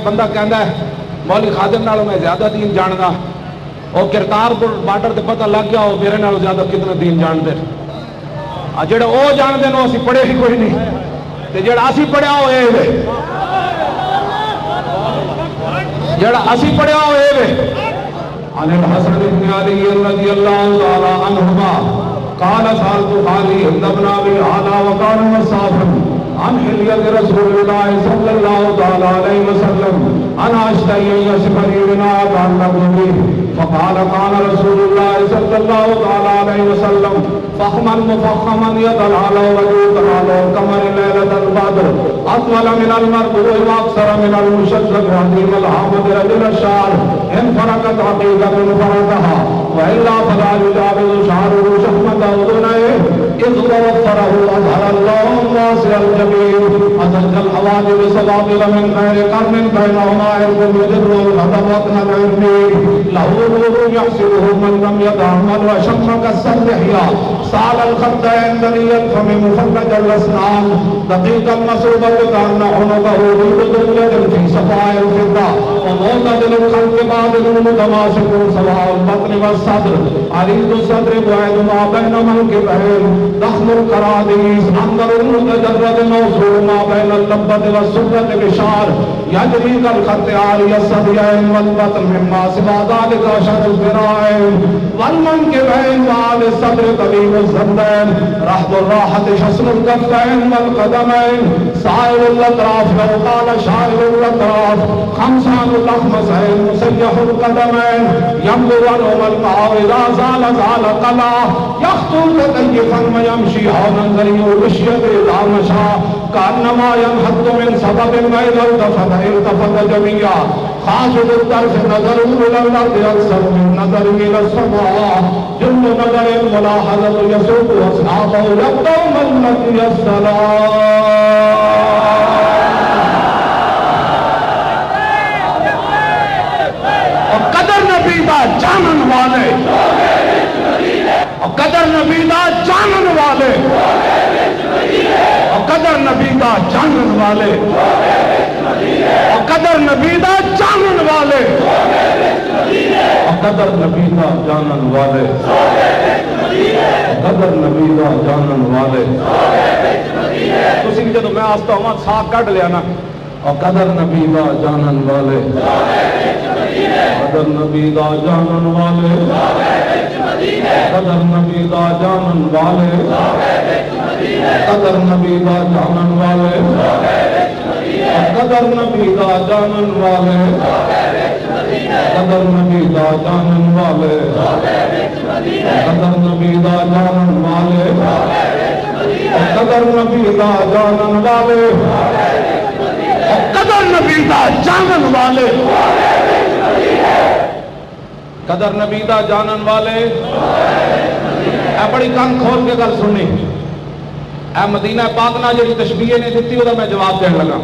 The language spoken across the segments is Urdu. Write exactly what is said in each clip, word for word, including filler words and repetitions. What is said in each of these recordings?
بندہ کہندا ہے مولوی خادم نالوں میں زیادہ دین جاندا اور کرتار بارڈر تے پتہ لگ گیا وہ میرے نالوں زیادہ کتنا دین جان دے جڑا وہ جان دے نو اسی پڑھے ہی کوئی نہیں تے جڑا اسی پڑھیا وہ اے وے جڑا اسی پڑھیا وہ اے وے عن الحسن بن علی رضی اللہ تعالی عنہما قال سألت خالي عند ابن ابي علا وكان مسافرا عن حلية رسول الله صلى الله تعالى عليه وسلم انا اشتهي ان يصف لي بنا اتعلق به فقال قال رسول الله صلى الله تعالى عليه وسلم فخما مفخما يتلعلع ويتلعلع القمر ليلة البدر اطول من المرء واكثر من المشذب عظيم الحامد رجل الشعر ان فرقت حقيقة فرقها والا فلا يجاوز شعره شحمة اذنيه اذ توفره اظهر الله الناصر الجبين ازج الحواجب سبابل من غير قرن بينهما عرق يدر الغضب وطن العرمين له نور يحسبه من لم يتعمل وشم كالسلحيا سال الخدين دني الفم مفرج الاسنان دقيق المصوبة كأن عنقه ريب اليد في صفاء الفضة ومعتدل الخلق باطل متماسك سواء البطن والصدر عريض الصدر بعيد ما بين منكبين ضخم القراديس انظر المتجرد موصول ما بين اللبة والسرة بشعر يجري كالخط عالي الصديين والبطن مما سوى ذلك اشد الذراعين والمنكبين وعلى الصدر قريب الزندين رحب الراحة شسن الكفين والقدمين سائر الاطراف لو قال شائر الاطراف خمسان الاخمسين مسيح القدمين يمضي عنهم الماء اذا زال زال قلع يخطو كتيفا ويمشي هونا ذريع الاشياء اذا مشى كانما ينحط من سبب واذا التفت التفت جميعا خاشد الطرف نظر الى الارض اكثر من نظر الى السماء جل نظر الملاحظة يسوق اصحابه يبدأ من لقي السلام قدر نبی دا جانن والے اور قدر نبی دا جانن والے اور قدر نبی دا جانن والے اور قدر نبی دا جانن والے اور قدر نبی دا جانن والے قدر نبی دا جانن والے تسی جدو میں آستا ہوں سا کٹ لیا نا اور قدر نبی دا جانن والے قدر نبی دا جانن والے قدر نبی دا جانن والے قدر نبی دا جانن والے قدر نبی دا جانن والے قدر نبی دا جانن والے قدر نبی دا جانن والے قدر نبی دا جانن والے قدر نبی دا جانن والے قدر نبی دا جانن والے اے بڑی کان کھول کے گل سننی اے مدینہ پاک نہ جڑی تشبیہ نے دیتی وہ میں جواب دین لگا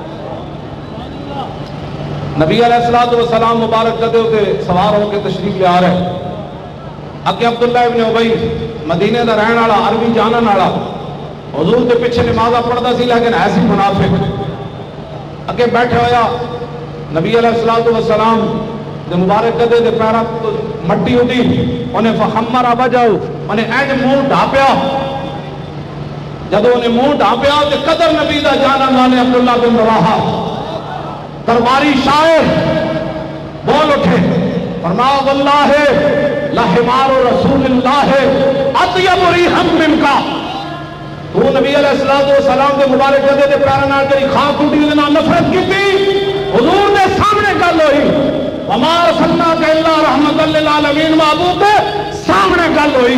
نبی علیہ الصلوۃ والسلام مبارک کدے ہوتے سوار ہو کے تشریف لے آ رہے اگے عبداللہ ابن ابی مدینے دا رہن والا عربی جانن والا حضور کے پیچھے نمازاں پڑھدا سی لیکن ایسی منافق اگے بیٹھے ہویا نبی علیہ الصلوۃ والسلام دے مبارک کدے دے پیراں مٹی ہوتی انہیں فخمر وجہو انہیں اینج منہ ڈھاپیا جدو انہیں منہ ڈھاپیا تے قدر نبی دا جانن والے عبداللہ بن رواحہ درباری شاعر بول اٹھے فرمایا واللہ لحمار رسول اللہ اطیب ریحا منکا تو نبی علیہ السلام کے مبارک جدے دے پیراں نال جڑی خاک ٹوٹی دے نال نفرت کیتی حضور دے سامنے گل ہوئی وما ارسلناک الا رحمۃ للعالمین محبوب دے سامنے گل ہوئی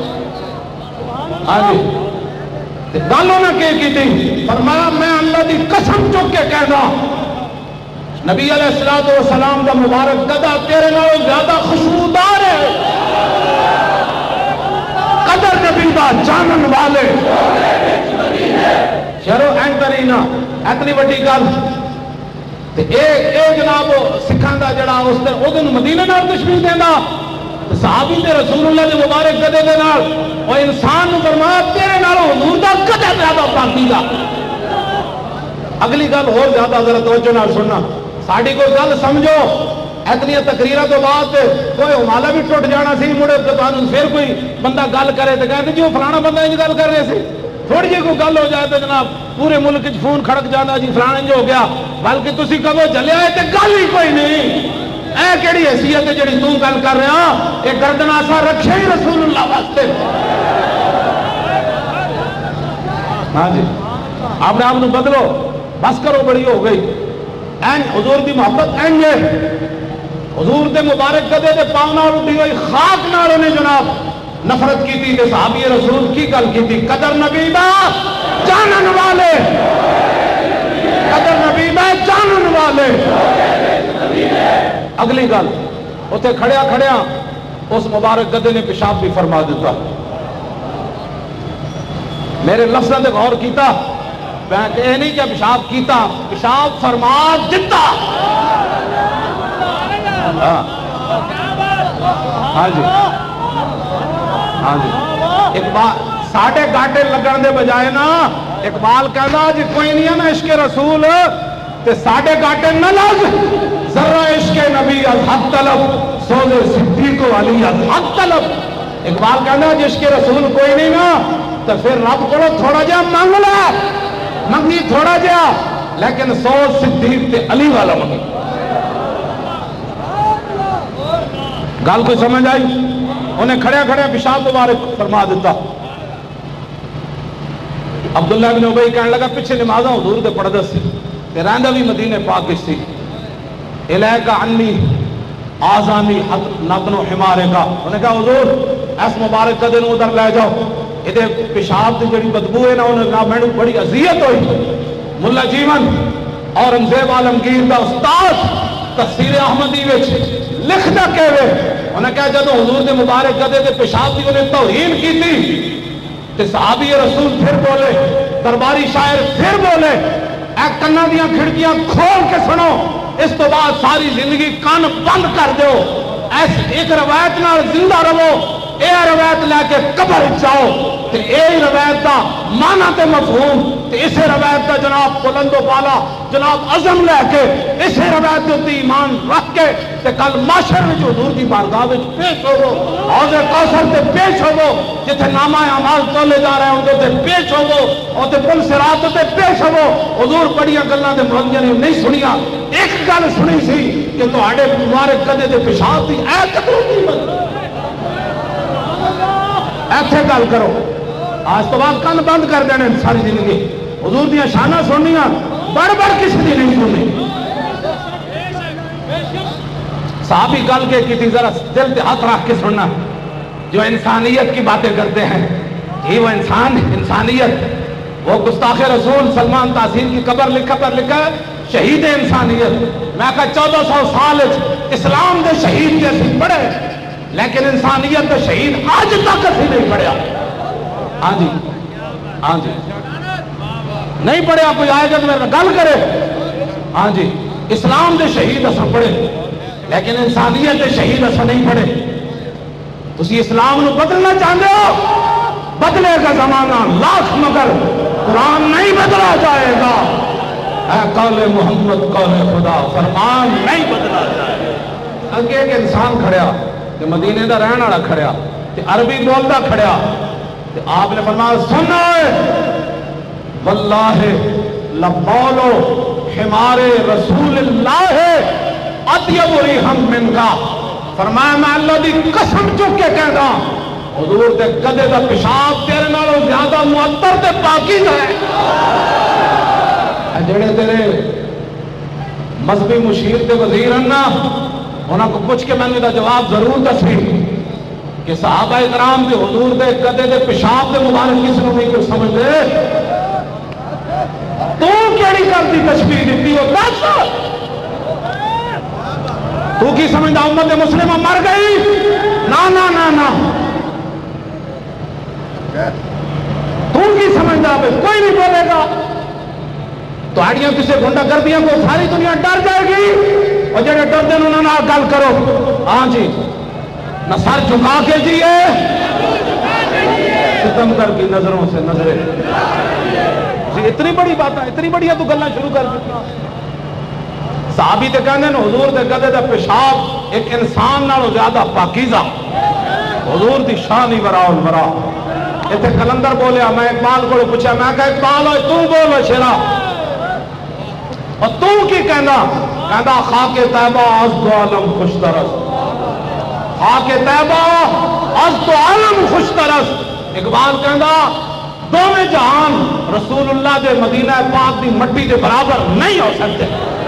ہاں جی گل انہاں کی کیتی فرمایا میں اللہ دی قسم چک کے کہنا نبی علیہ السلام کا مبارک قدہ تیرے نالوں زیادہ خوشبودار ہے قدر نبی دا جانن والے شہرو اینترینا اتنی وڈی گل اے جناب سکھاں دا جڑا اس دن او دن مدینے نال تشبیہ دیندا صحابی تے رسول اللہ دے مبارک قدے دے نال او انسان نو فرمایا تیرے نالوں حضور دا قدر زیادہ پاکی دا اگلی گل اور زیادہ ذرا توجہ نال سننا ساڑی کوئی گل سمجھو اتنی تقریرہ تو بعد کوئی حمالہ بھی ٹوٹ جانا سی مڑے پھر کوئی بندہ گل کرے تو کہتے جی وہ فلانا بندہ انج گل کر رہے سی تھوڑی جی کوئی گل ہو جائے تو جناب پورے ملک فون کھڑک جانا جی فلانا انج ہو گیا بلکہ تسی کبو جلیا ہے تو گل ہی کوئی نہیں اے کیڑی حیثیت ہے جڑی تو گل کر رہے ہاں یہ گردن آسا رکھے ہی رسول اللہ واسطے ہاں جی آپ نے آپ نے بدلو بس کرو بڑی ہو گئی این حضور دی محبت این یہ حضور دے مبارک قدے دے پاؤں نال اٹھی ہوئی خاک نال انہیں جناب نفرت کی تھی کہ صحابی رسول کی گل کی تھی قدر نبی دا جانن والے قدر نبی دا جانن والے اگلی گل اتنے کھڑیا کھڑیا اس مبارک قدے نے پیشاب بھی فرما دیتا میرے لفظوں نے غور کیتا میں کہ نہیں کہ پیشاب کیتا پیشاب فرما دیتا ہاں جی ہاں جی اقبال ساڑھے گاٹے لگن دے بجائے نا اقبال کہنا جی کوئی نہیں ہے نا عشق رسول تے ساڑھے گاٹے نہ لگ ذرا عشق نبی از حق طلب سوز صدیق علی از حق طلب اقبال کہنا جی عشق رسول کوئی نہیں نا تو پھر رب کو تھوڑا جا مانگ لے منگی تھوڑا جا لیکن سوز صدیق تے علی والا منگی گل کوئی سمجھ آئی انہیں کھڑیا کھڑیا پیشاب مبارک فرما دیتا عبداللہ بن ابی کہنے لگا پیچھے نمازاں حضور دے پڑھ دس تے رہندا بھی مدینے پاک سی الیک عنی آزانی حق نبن و حمارے کا انہیں کہا حضور اس مبارک قدر نو ادھر لے جاؤ ادھے پیشاب دی جڑی بدبو ہے نا انہیں کہا میں نے بڑی اذیت ہوئی ملا جیون اورنگزیب عالمگیر دا استاد تفسیر احمدی وچ لکھدا کہوے انہیں کہا جدو حضور دے مبارک قدے دے پیشاب دی انہیں توہین کی تھی تے صحابی رسول پھر بولے درباری شاعر پھر بولے اے کنہ دیاں کھڑکیاں کھول کے سنو اس تو بعد ساری زندگی کان بند کر دو ایس ایک روایت نال زندہ رہو اے روایت لے کے قبر جاؤ تے اے روایت دا معنی تے مفہوم تے اسے روایت دا جناب بلند و بالا جناب عظم لے کے اسے روایت تے ایمان رکھ کے تے کل معاشر میں جو حضور دی بارگاہ وچ پیش ہوو حوض کوثر تے پیش ہوو جتھے نامہ اعمال تولے جا رہے ہیں تے پیش ہوو اور تے پل صراط تے پیش ہوو حضور بڑیاں گلاں تے مولویاں نے نہیں سنیاں ایک گل سنی سی کہ تہاڈے مبارک قدے تے پیشاب دی اے قدر قیمت ایتھے گل کرو آج تو بعد کان بند کر دینے ساری زندگی حضور دیاں شانہ سننیاں بڑھ بڑھ کسی دی نہیں سننی صحابی گل کے کسی ذرا دل پہ ہاتھ رکھ کے سننا جو انسانیت کی باتیں کرتے ہیں یہ وہ انسان انسانیت وہ گستاخ رسول سلمان تحسین کی قبر لکھا پر لکھا ہے شہید انسانیت میں کہا چودہ سو سال اسلام دے شہید کے اسی پڑھے لیکن انسانیت دے شہید آج تک اسی نہیں پڑھیا ہاں جی ہاں جی نہیں پڑھیا کوئی آئے گا تو میرے گل کرے ہاں جی اسلام دے شہید اسا پڑھے لیکن انسانیت دے شہید اسا نہیں پڑھے تسی اسلام نو بدلنا چاہتے ہو بدلے گا زمانہ لاکھ مگر قرآن نہیں بدلا جائے گا اے قول محمد قول خدا فرمان نہیں بدلا جائے گا اگے ایک انسان کھڑیا کہ مدینے دا رہن والا کھڑیا کہ عربی بولدا کھڑیا کہ آپ نے فرمایا سننا ہے واللہ لبولو حمار رسول اللہ اطیب ریحم من کا فرمایا میں اللہ دی قسم چک کے کہہ دا حضور دے قدے دا پیشاب تیرے نالوں زیادہ معطر تے پاکیزہ ہے جڑے تیرے مذہبی مشیر تے وزیر انہا انہاں کو پوچھ کے میں نے دا جواب ضرور دسی کہ صحابہ اکرام دے حضور دے قدے دے پیشاب دے مبارک کس نے نہیں کچھ سمجھ دے تو کیڑی کرتی تشبیہ دیتی ہو دس تو کی سمجھتا امت مسلمہ مر گئی نا نا نا نا تو کی سمجھتا ہے کوئی نہیں بولے گا تو آڑیاں کسے گھنڈا کر دیا کو ساری دنیا ڈر جائے گی اور جڑے ڈر دیں انہوں نے گل کرو ہاں جی نہ سر جھکا کے جیے ختم کر کی نظروں سے نظریں جی اتنی بڑی بات ہے اتنی بڑی ہے تو گلنا شروع کر دیتا صحابی تے کہندے نے حضور دے گدے دا پیشاب ایک انسان نالوں زیادہ پاکیزہ، حضور دی شان ہی برا البرا۔ اتنے کلندر بولیا، میں اقبال کو پوچھا، میں کہا اقبال ہوئے تو بولو شیرا، اور تو کی کہنا؟ کہنا خاک طیبہ از دو عالم خوش ترس، خاک طیبہ از دو عالم خوش ترس۔ اقبال کہنا دو میں جہان رسول اللہ دے مدینہ پاک دی مٹی دے برابر نہیں ہو سکتے،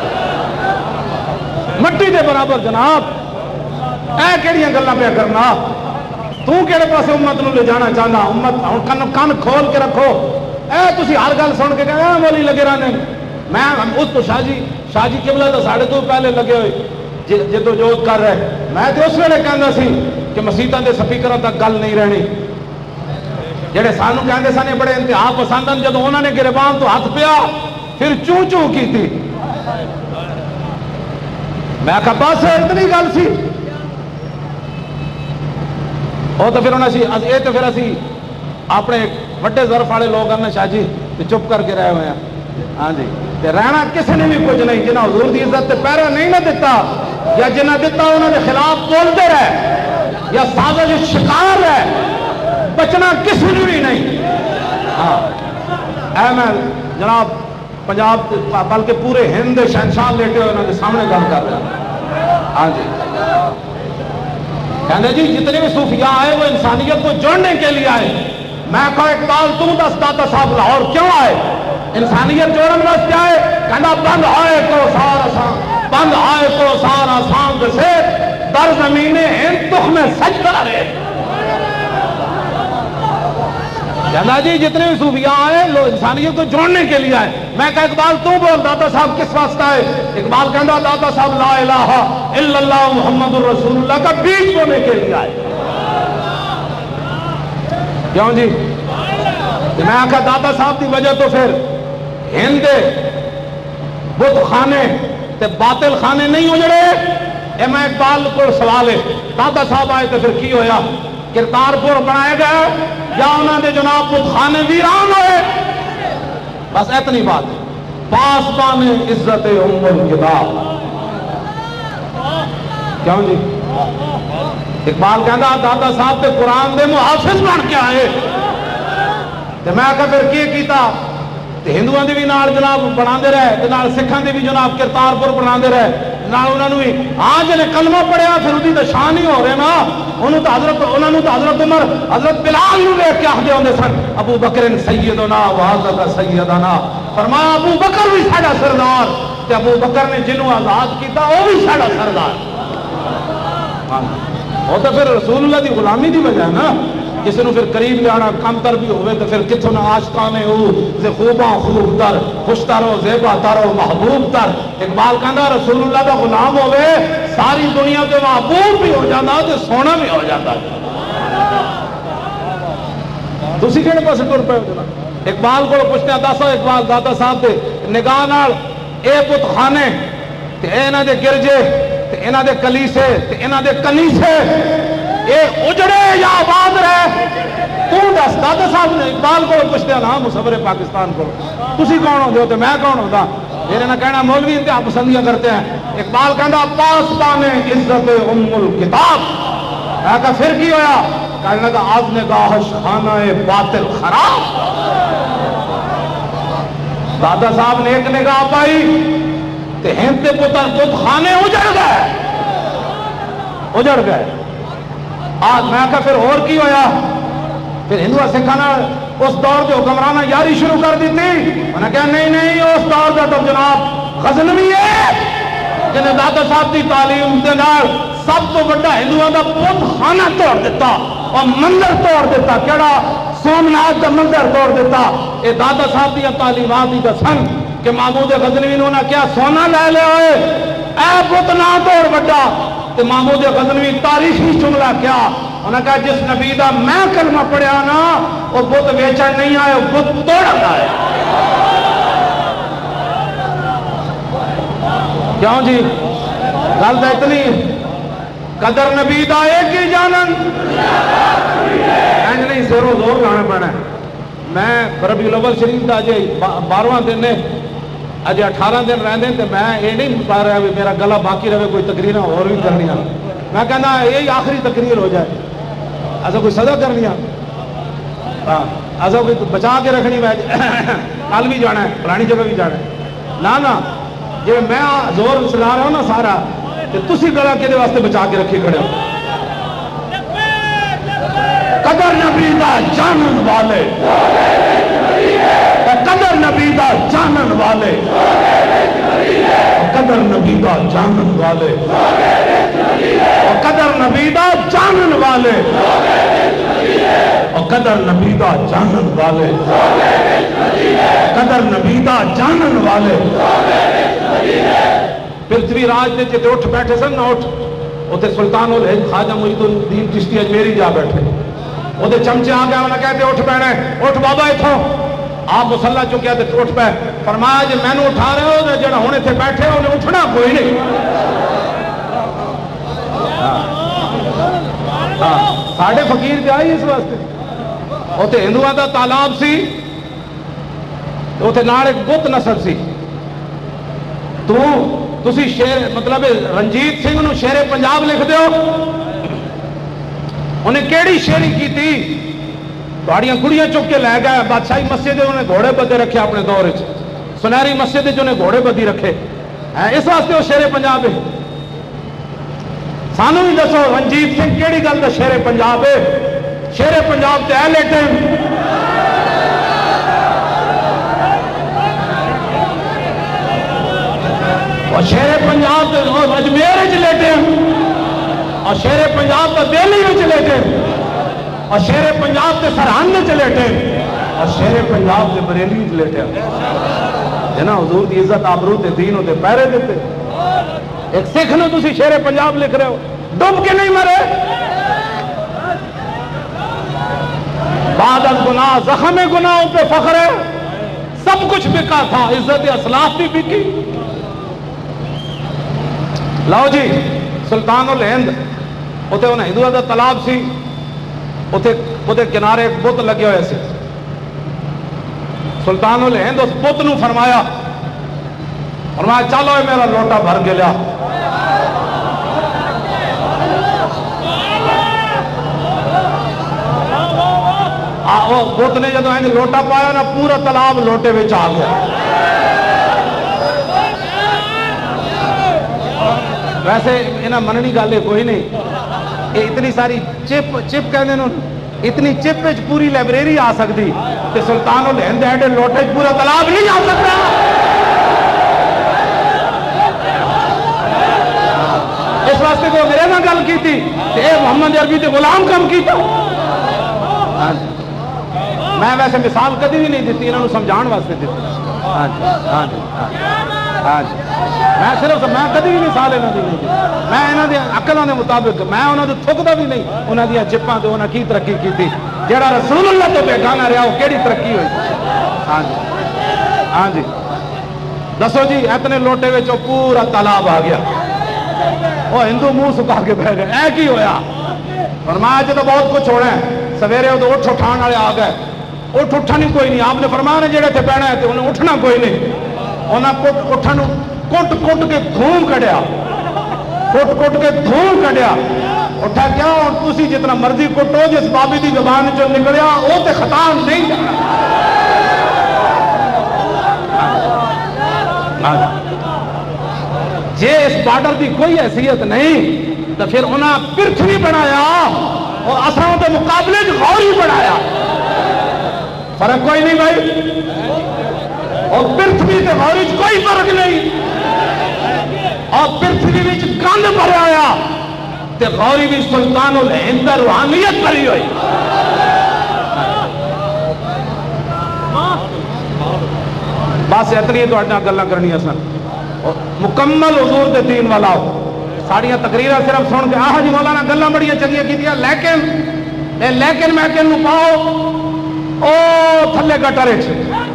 مٹی دے برابر جناب۔ اے کیڑیاں گلاں پہ کرنا؟ تو کیڑے پاسے امت نو لے جانا چاہنا؟ امت ہن کن کن کھول کے رکھو، اے تسی ہر گل سن کے کہنا مولی لگے رہنے۔ میں اس تو شاہ جی شاہ جی قبلہ دا ساڑھے تو پہلے لگے ہوئے جدو جہد کر رہے، میں تو اس ویلے کہندا سی کہ مسیتاں دے سپیکراں تک گل نہیں رہنی۔ جڑے سانو کہندے سن بڑے انتہا پسند ہیں، جدو انہوں نے گریبان تو ہاتھ پیا پھر چوں چوں کی تھی، میں کہا بس اتنی گل سی۔ وہ تو پھر انہوں سی اے تو پھر اسی اپنے وڈے ظرف والے لوگ ہیں شاہ جی چپ کر کے رہے ہوئے ہیں۔ ہاں جی، رہنا کسی نے بھی کچھ نہیں، جنہیں حضور دی عزت تے پیرا نہیں نہ دیتا، یا جنہیں دیتا انہوں نے خلاف بولتے رہے، یا سازش شکار ہے، بچنا کسی نے بھی نہیں۔ ہاں اے میں جناب پنجاب بلکہ پورے ہند شہنشاہ لیٹے ہوئے انہوں نے سامنے گل کر رہے ہیں۔ ہاں جی، کہنے جی جتنے بھی صوفیاء آئے وہ انسانیت کو جوڑنے کے لیے آئے۔ میں کہا اقبال تم دس داتا صاحب لاہور کیوں آئے؟ انسانیت جوڑن واسطے آئے؟ کہنا بند آئے کو سارا سان بند آئے کو سارا سان دسے در زمین ہند تخ میں سجدہ رہے۔ کہنا جی جتنے بھی صوفیاء آئے لوگ انسانیت کو جوڑنے کے لیے آئے۔ میں کہا اقبال تو بول داتا صاحب کس واسطہ آئے؟ اقبال کہنا داتا صاحب لا الہ الا اللہ محمد الرسول اللہ کا بیج بونے کے لیے آئے۔ کیوں جی؟ میں کہا داتا صاحب دی وجہ تو پھر ہند بت خانے تے باطل خانے نہیں اجڑے۔ اے میں اقبال کو سوال ہے، داتا صاحب آئے تو پھر کی ہویا؟ کرتارپور بنائے گئے یا انہوں نے جناب بت خانے ویران ہوئے؟ بس اتنی بات ہے۔ پاسبان عزت ام الکتاب، کیوں جی؟ اقبال کہنا داتا صاحب تے قرآن دے محافظ بن کے آئے۔ تو میں کہا پھر کی کیتا؟ ہندوؤں دی بھی نال جناب بنا دے رہے، نال سکھاں دی بھی جناب کرتارپور بنا دے رہے، نال انہوں نے بھی ہاں جنہیں کلمہ پڑھیا پھر انہی تو شان ہی ہو رہے نا۔ انہوں تو حضرت انہوں نے تو حضرت عمر حضرت بلال نو لے کے آخدے ہوندے سن ابو بکر سیدنا و حضرت سیدنا، فرمایا ابو بکر بھی ساڈا سردار، تے ابو بکر نے جنہوں آزاد کیتا وہ بھی ساڈا سردار۔ وہ تو پھر رسول اللہ دی غلامی دی وجہ ہے نا۔ کسی نے پھر قریب لے آنا کم تر بھی ہوئے تو پھر کتھوں نہ عاشقانے ہو زے خوباں خوب تر خوش تر ہو زیبا تر ہو محبوب تر۔ اقبال کہنا رسول اللہ کا غلام ہوئے ساری دنیا کے محبوب بھی ہو جانا تو سونا بھی ہو جاتا۔ تسی کہنے پاسے ٹر پے ہو جانا؟ اقبال کو پوچھتے ہیں دسو اقبال داتا صاحب دے نگاہ نال اے بت خانے تے انہاں دے گرجے تے انہاں دے کلیسے تے انہاں دے کنیسے اے اجڑے یا آباد رہے؟ تو دس داتا صاحب نے اقبال کو پوچھتے ہیں نا مصور پاکستان کو تسی کون ہو تو میں کون ہوتا؟ میرے نہ کہنا مولوی انتہا پسندیاں کرتے ہیں۔ اقبال کہنا پاسبان عزت ام الکتاب۔ میں کہا پھر کی ہویا؟ کہنا کہ آج نگاہش خانہ باطل خراب۔ دادا صاحب نے ایک نگاہ پائی کہ ہند کے پتر بت خانے اجڑ گئے اجڑ گئے۔ آج میں کہا پھر اور کی ہویا؟ پھر ہندوہ سکھانا اس دور جو حکمرانہ یاری شروع کر دی تھی، انہوں نے کہا نہیں نہیں اس دور کا تو جناب غزنوی ہے جنہیں داتا صاحب کی تعلیم دے نال سب تو بڑا ہندوؤں کا بت خانہ توڑ دیتا اور مندر توڑ دیتا۔ کیڑا؟ سومناتھ کا مندر توڑ دیتا۔ اے داتا صاحب کی تعلیمات ہی دسن کہ محمود غزنوی انہوں نے کیا سونا لے لے ہوئے اے بت نہ توڑ بڑا۔ تو محمود غزنوی تاریخی جملہ کیا؟ انہوں نے کہا جس نبی دا میں کلمہ پڑھیا نا وہ بت بیچن نہیں آئے وہ بت توڑن آئے۔ کیوں جی؟ گل تو اتنی قدر نبی دا ایک ہی جانن اینج نہیں زورو زور گانے پڑھنا ہے۔ میں ربیع الاول شریف دا جے بارواں دن اجے اٹھارہ دن رہتے تو میں یہ نہیں پا رہا بھی میرا گلا باقی رہے، کوئی تقریر اور بھی کرنی، میں کہنا یہی آخری تقریر ہو جائے، ایسا کوئی سزا کرنی، ہاں ایسا کوئی بچا کے رکھنی، میں کل بھی جانا ہے پرانی جگہ بھی جانا ہے، نہ نہ جی میں زور سلا رہا ہوں نا سارا، تو تسی گلا کے واسطے بچا کے رکھی کھڑے ہو۔ قدر نبی دا جانن والے، قدر نبی دا جانن والے، قدر نبی دا جانن والے، قدر نبی دا جانن والے، قدر نبی دا جانن والے، قدر نبی دا جانن والے۔ پرتھوی راج نے جتے اٹھ بیٹھے سن نہ اٹھ، اتنے سلطان الہند خواجہ معید الدین چشتی اجمیری جا بیٹھے، وہ چمچے آ گیا، انہیں کہتے اٹھ بیٹھے، اٹھ بابا اتھوں، آپ مسلح چکیا تو اٹھ پہ، فرمایا جی میں نے اٹھا رہے ہو جڑا ہونے تھے بیٹھے انہیں اٹھنا کوئی نہیں۔ ساڑھے فقیر کیا ہی اس واسطے، اتنے ہندوؤں کا تالاب سی، اتنے نال ایک بت نسل سی، تو تسی شیر مطلب رنجیت سنگھ نو شیر پنجاب لکھ دیو، انہیں کیڑی شیری کی تھی، بڑیاں کڑیاں چک کے لے گئے، بادشاہی مسجد انہیں گھوڑے بدے رکھے اپنے دور وچ، سنہری مسجد انہیں گھوڑے بدی رکھے، اس واسطے وہ شیر پنجاب ہے۔ سانو ہی دسو رنجیت سنگھ کیڑی گل تے شیر پنجاب ہے؟ شیر پنجاب تے اہل ٹائم اور شیر پنجاب اجمیر وچ لیٹے، اور شیر پنجاب تو دہلی وچ لیٹے، اور شیر پنجاب تے سرہند وچ لیٹے، اور شیر پنجاب تے بریلی وچ لیٹے، جنا حضور دی عزت آبرو تے دین تے پیرے دیتے۔ ایک سکھ نو تسی شیر پنجاب لکھ رہے ہو، ڈوب کے نہیں مرے، بعد از گناہ زخم گناہوں پہ فخر ہے، سب کچھ بکا تھا، عزت اسلاف بھی بکی۔ لاؤ جی سلطان الہند، اتنے انہیں ہندوؤں کا تالاب سی، اتنے کنارے ایک بت لگے ہوئے سی، سلطان الہند اس بت نو فرمایا فرمایا چلو اے میرا لوٹا بھر کے لیا، بت نے جدو انہیں لوٹا پایا نا پورا تالاب لوٹے میں آ گیا۔ ویسے انہیں مننی گالے کوئی نہیں، یہ اتنی ساری چپ چپ کہنے نو اتنی چپ وچ پوری لائبریری آ سکتی، کہ سلطان الہند ایڈے لوٹے پورا تالاب نہیں آ سکتا۔ اس واسطے کو میرے نہ گل کی تھی کہ اے محمد عربی تے غلام کم کیتا۔ میں ویسے مثال کدی بھی نہیں دیتی، انہوں نے سمجھان واسطے دیتی۔ ہاں جی ہاں جی ہاں جی میں صرف میں کدی بھی مثال انہوں دی نہیں دی، میں انہوں دی عقلوں دے مطابق میں انہوں نے تھکدا بھی نہیں، انہوں دی چپاں تے انہوں کی ترقی کی تھی، جڑا رسول اللہ تو بیگانہ رہا وہ کیڑی ترقی ہوئی۔ ہاں جی ہاں جی دسو جی اتنے لوٹے وچ پورا تالاب آ گیا، وہ ہندو منہ سکا کے بہ گئے، اے کی ہویا؟ فرمایا جی تو بہت کچھ ہونا ہے، سویرے وہ اٹھ اٹھان والے آ گئے، اٹھ اٹھن ہی کوئی نہیں، آپ نے فرمایا جڑے تھے بہنا ہے تو انہیں اٹھنا کوئی نہیں، انہیں اٹھن کٹ کٹ کے دھوم کڈیا، کٹ کٹ کے دھوم کڈیا، اٹھا کیا اور تسی جتنا مرضی کٹو، جس بابی دی زبان جو نکلیا وہ تے خطا نہیں جانا۔ جے اس بارڈر دی کوئی حیثیت نہیں تو پھر انہیں پرتھوی بنایا اور اساں دے مقابلے جو غوری بنایا، فرق کوئی نہیں بھائی، اور پرتھوی تے غوری کوئی فرق نہیں، اور پرتھوی وچ گند بھریا ہویا تے غوری بھی سلطان الہند روحانیت بھری ہوئی۔ بس اتنی تو اڈنا گلاں کرنی سن، مکمل حضور دے دین والا ہو، ساڑیاں تقریرہ صرف سن کے آہ جی مولانا گلاں بڑیاں چنگیاں کیتیاں، لیکن اے لیکن میں کہ نو پاؤ او تھلے گٹر وچ،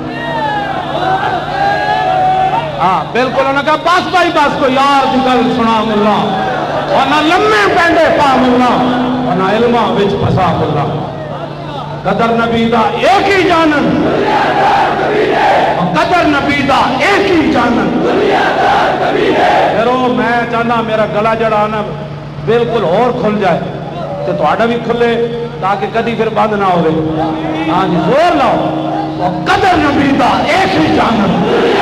ہاں بالکل انہوں نے کہا بس بھائی بس کو یار دی گل سنا ملا، اور نہ لمے پینڈے پا ملا، اور نہ علمہ وچ پھسا ملا۔ قدر نبی دا ایک ہی جانن، قدر نبی دا ایک ہی جانن میرو میں چاہنا میرا گلا جڑا نا بالکل اور کھل جائے تو تھوڑا بھی کھلے تاکہ کدی پھر بند نہ ہوئے ہاں جی زور لاؤ قدر نبی دا ایک ہی جانن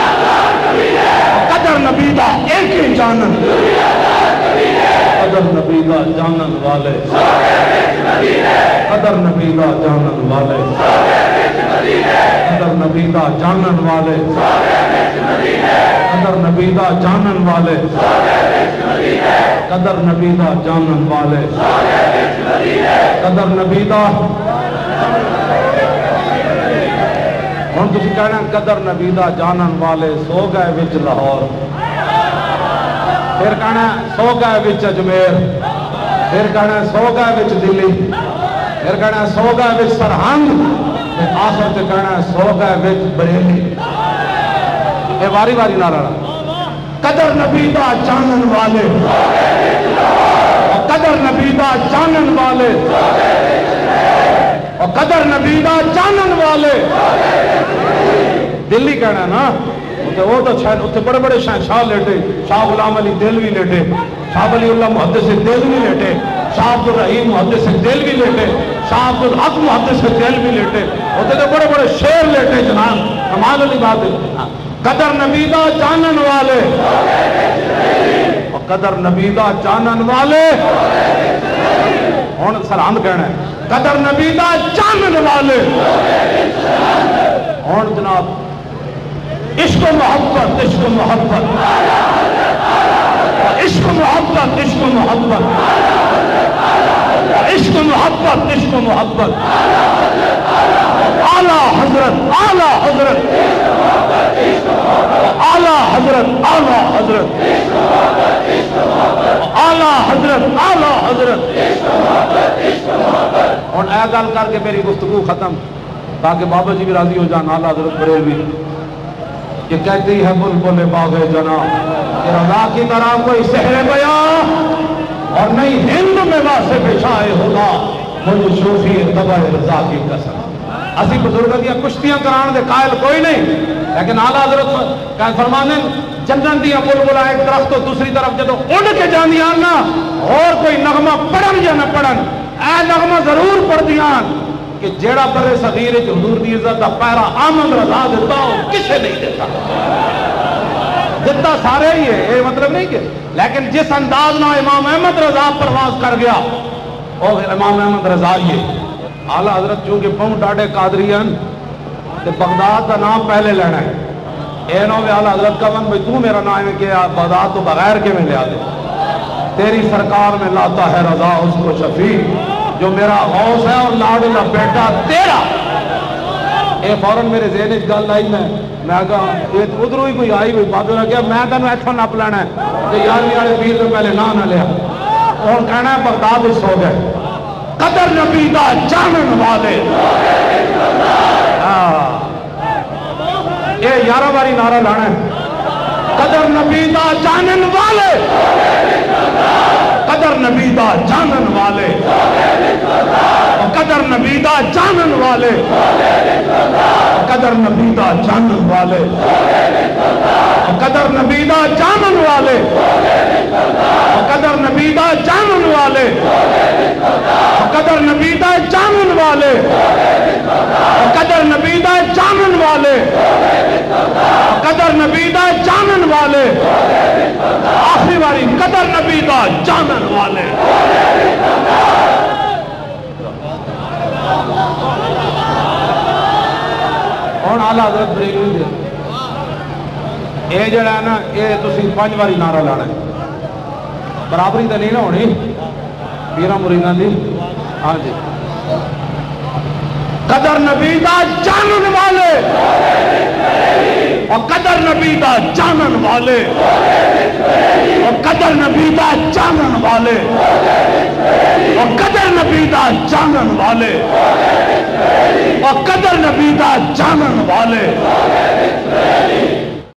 قدر نبی دا ایک ہی جانن قدر نبی دا جانن والے قدر نبی دا جانن والے قدر نبی دا جانن والے قدر نبی دا جانن والے قدر نبی دا جانن والے قدر نبی دا ہن تسی کہنا قدر نبی دا جانن والے سو گئے وچ لاہور پھر کہنا سو گئے وچ اجمیر پھر کہنا سو گئے وچ دلی پھر کہنا سو گئے وچ سرہند پھر آخر تے کہنا سو گئے وچ بریلی اے واری واری نعرہ قدر نبی دا جانن والے قدر نبی دا جانن والے اور قدر نبی دا جانن والے دلی کہنا نا وہ تو اتنے بڑے بڑے شاہ لیٹے شاہ غلام علی دہلوی لیٹے شاہ ولی اللہ محدث دہلوی لیٹے شاہ عبد الرحیم محدث دہلوی لیٹے شاہ عبد الحق محدث دہلوی لیٹے اتنے تو بڑے بڑے شیر لیٹے جناب کمال علی بات ہے قدر نبی دا جانن والے اور قدر نبی دا جانن والے ہوں سرہند کہنا ہے قدر نبی دا جانن والے ہوں جناب عشق و محبت عشق و محبت عشق و محبت عشق و محبت عشق و محبت عشق و محبت اعلیٰ حضرت اعلیٰ حضرت اعلیٰ حضرت اعلیٰ حضرت اعلیٰ حضرت اعلیٰ حضرت اور اے گل کر کے میری گفتگو ختم تاکہ بابا جی بھی راضی ہو جان اعلیٰ حضرت بریلوی یہ کہتی ہے بلبل باغ جنا کہ رضا کی طرح کوئی سحر بیاں اور نہیں ہند میں واسے بچھائے ہوگا مجھ شوفی تبع رضا کی قسم اسی بزرگوں دیا کشتیاں کران دے قائل کوئی نہیں لیکن اعلیٰ حضرت فرمانے جنن دیا بلبل ایک درخت تو دوسری طرف جدو اڑ کے جاندیاں نا اور کوئی نغمہ پڑھن یا نہ پڑھن اے نغمہ ضرور پڑھ دیان کہ جیڑا برے صغیر حضور دی عزت دا پیرا آمد رضا دیتا ہو کسے نہیں دیتا دیتا سارے ہی ہے یہ مطلب نہیں کہ لیکن جس انداز نہ امام احمد رضا پرواز کر گیا اور امام احمد رضا یہ اعلیٰ حضرت چونکہ پاؤں ڈاڑے قادریان تے بغداد کا نام پہلے لینا ہے اے نو اعلیٰ حضرت کا من بھئی تو میرا نام ہے کہ بغداد تو بغیر کے میں لیا دے تیری سرکار میں لاتا ہے رضا اس کو شفیع جو میرا غوث ہے اور لاڈلا بیٹا تیرا اے فوراں میرے ذہن اس گل آئی میں میں کہا ادھروں ہی کوئی آئی ہوئی بات ہو گیا میں تینوں ایتھوں نپ لینا ہے کہ یارویں والے پیر سے پہلے نہ نہ لیا اور کہنا ہے بغداد اس ہو گئے قدر نبی دا جانن والے اے یارہ باری نعرہ لانا ہے قدر نبی دا جانن والے قدر نبی دا جانن والے قدر نبی دا جانن والے قدر نبی دا جانن والے قدر نبی دا جانن والے قدر نبی دا جانن والے قدر نبی دا جانن والے قدر نبی دا جانن والے قدر نبی دا جانن والے آخری باری قدر نبی دا جانن والے اور اعلیٰ حضرت بریلوی دے اے جڑا ہے نا اے تسی پانچ باری نعرہ لانا ہے برابری تو نہیں نہ ہونی پیرا مریداں دی ہاں جی قدر نبی دا جانن والے اور قدر نبی دا جانن والے اور قدر نبی دا جانن والے اور قدر نبی دا جانن والے اور قدر نبی دا جانن والے